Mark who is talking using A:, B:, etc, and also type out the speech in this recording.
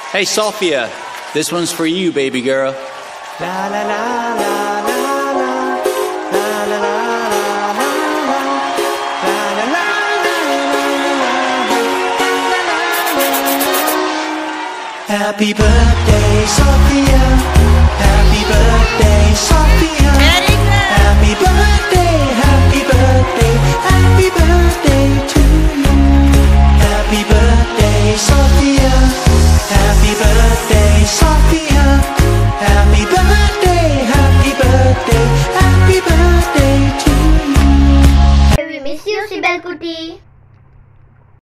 A: Hey, Sophia, this one's for you, baby girl. La la la la la la la la la.
B: Happy birthday, Sophia. Happy birthday, Sophia.